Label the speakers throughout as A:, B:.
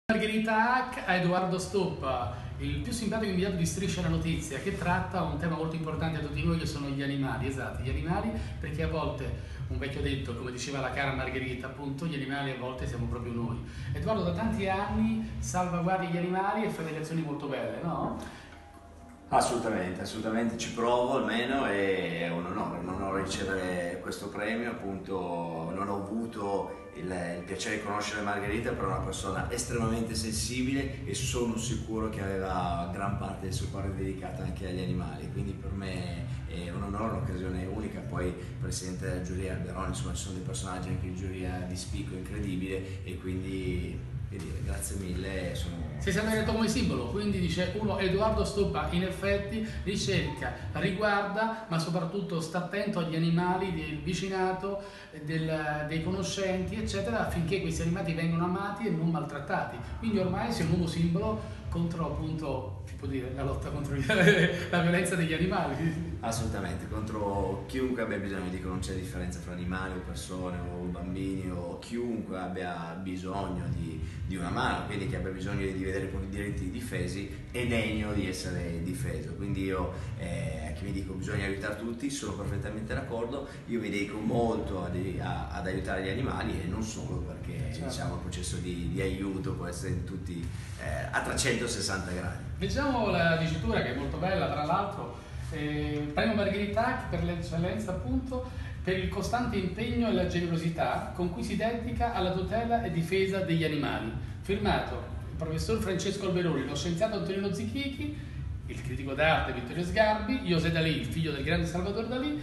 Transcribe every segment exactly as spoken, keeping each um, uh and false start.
A: Margherita Hack a Edoardo Stoppa, il più simpatico inviato di Striscia la Notizia, che tratta un tema molto importante a tutti noi, che sono gli animali. Esatto, gli animali, perché a volte, un vecchio detto, come diceva la cara Margherita, appunto, gli animali a volte siamo proprio noi. Edoardo da tanti anni salvaguardia gli animali e fa delle azioni molto belle, no?
B: Assolutamente, assolutamente ci provo almeno, e è un onore, un onore ricevere questo premio. Appunto non ho avuto il, il piacere di conoscere Margherita, però è una persona estremamente sensibile e sono sicuro che aveva gran parte del suo cuore dedicato anche agli animali, quindi per me è un onore, un'occasione unica. Poi presidente della giuria Alberoni, insomma ci sono dei personaggi anche in giuria di spicco incredibile, e quindi che dire, grazie mille. Sono...
A: Si è sempre detto come simbolo, quindi dice uno, Edoardo Stoppa in effetti ricerca, riguarda, ma soprattutto sta attento agli animali del vicinato, del, dei conoscenti, eccetera, affinché questi animali vengano amati e non maltrattati. Quindi ormai si è un nuovo simbolo contro, appunto, si può dire, la lotta contro la violenza degli animali.
B: Assolutamente, contro chiunque abbia bisogno. Dico, non c'è differenza tra animali o persone o bambini, o chiunque abbia bisogno di, di una mano, quindi che abbia bisogno di vedere i propri diritti difesi, è degno di essere difeso. Quindi io, eh, a chi mi dico bisogna aiutare tutti, sono perfettamente d'accordo. Io mi dedico molto ad, a, ad aiutare gli animali, e non solo, perché certo, diciamo, il processo di, di aiuto può essere in tutti, eh, a trecentosessanta gradi.
A: Leggiamo la dicitura, che è molto bella, tra l'altro. Eh, premio Margherita Hack per l'eccellenza, appunto, per il costante impegno e la generosità con cui si dedica alla tutela e difesa degli animali. Firmato il professor Francesco Alberoni, lo scienziato Antonino Zichichi, il critico d'arte Vittorio Sgarbi, José Dalì, il figlio del grande Salvador Dalì,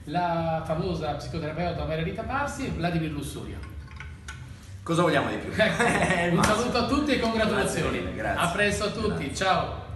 A: la famosa psicoterapeuta Maria Rita Parsi e Vladimir Lussuria.
B: Cosa vogliamo di più?
A: Un saluto a tutti e congratulazioni.
B: Grazie, grazie.
A: A presto a tutti,
B: Grazie.
A: ciao!